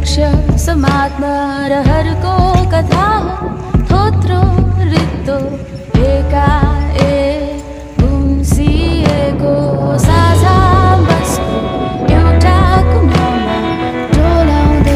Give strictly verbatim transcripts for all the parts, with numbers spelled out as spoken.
अक्षर समात्मा रहरको कथा हो थोत्रो रित्तो एकाए गुम्सिएको साझा बसको एउटा कुनामा डोलाउँदै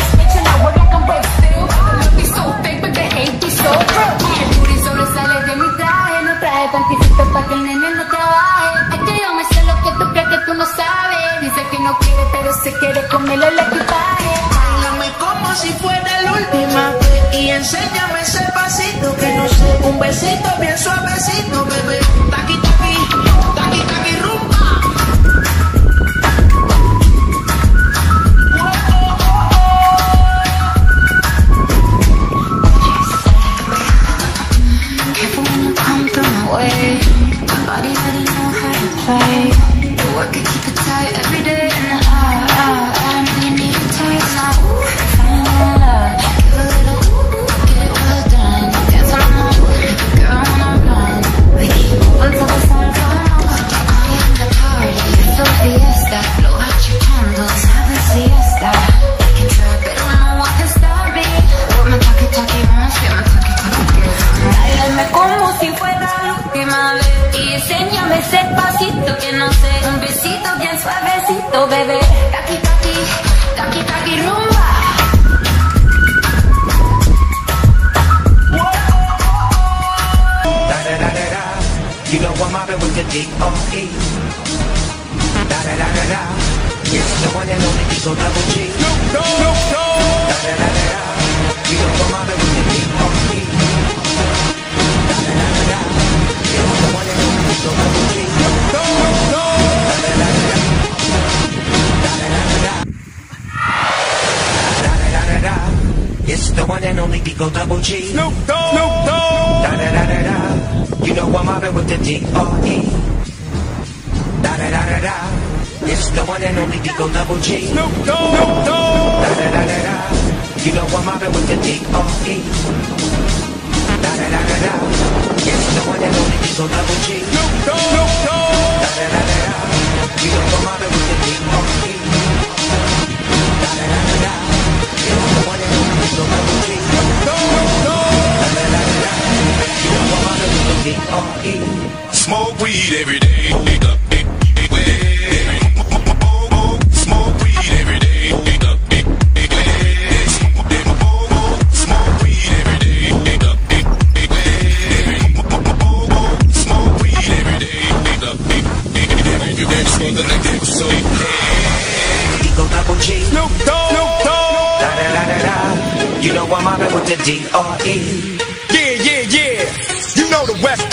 Participa pa' que el nene no trabaje. Es que yo me sé lo que tú crees que tú no sabes. Dice que no quiere pero se quiere comerle el equipaje. Báilame como si fuera la última vez y enséñame ese pasito que no sé, un besito bien suavecito, bebé. Taqui taqui, taqui taqui rumba. Careful when you come through my way. Body already know how to play. You work it, keep it tight every day. And I, I, I know you need a taste now. Find love, give a little, get it well done. Dance on the moon, girl on the run. We keep moving till the sun comes up. I am the party, it's a fiesta. Blow out your candles, have a siesta. I can try, pero no want to stop me. Put my talkie talkie on, spit my talkie talkie girl. Báilame como si fuera la última vez. Y enséñame ese pasito que no sé. Un besito bien suavecito, bebé. Taqui, taqui, taqui, taqui, rumba. Da da da da da. You know I'm mobbing with the D R E. Da da da da da. Yes, the one and only Diesel Double G. Snoop Dogg, Snoop Dogg. Da da da da da. You know I'm mobbing with the D R E. Da da da da da. Yes, the one and only Diesel Double G. Snoop Dogg, Snoop Dogg. Da da da da da. Da da da da da. Da da da da da. It's the one and only Diesel Double G. Snoop Dogg, Snoop Dogg. Da da da da da. You know I'm mobbing with the D R E. Da da da da da. It's the one and only Diesel Double G. Snoop Dogg, Snoop Dogg. Da da da da da. You know I'm mobbing with the D R E. Da da da da da. It's the one and only Diesel Double G. Snoop Dogg, Snoop Dogg. Da da da da da. You know I'm mobbing with the D R E. Da da da da da. It's the one and only Diesel Double G. Snoop Dogg, Snoop Dogg. Da da da da da. You know I'm mobbing with the D R E. Smoke weed every day. Smoke weed every day. Smoke weed every day. Smoke weed every day. You better smoke the like that, so Diesel Double G. Snoop Dogg, Snoop Dogg. Da da da da da. You know I'm mobbing with the D R E. Yeah, yeah, yeah. You know the West